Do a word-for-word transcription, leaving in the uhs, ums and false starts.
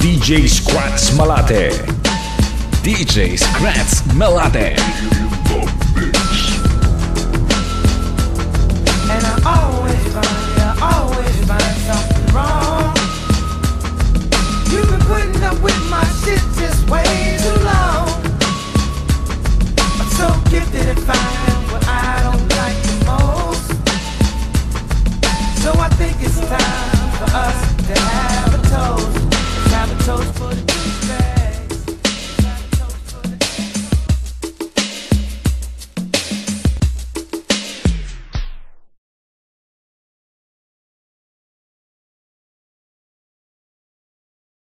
D J Scratch Malate. D J Scratch Malate. And I always find, yeah, I always find something wrong. You've been putting up with my shit just way too long. I'm so gifted at finding what I don't like the most. So I think it's time for us to have a toast. Let's have a toast for the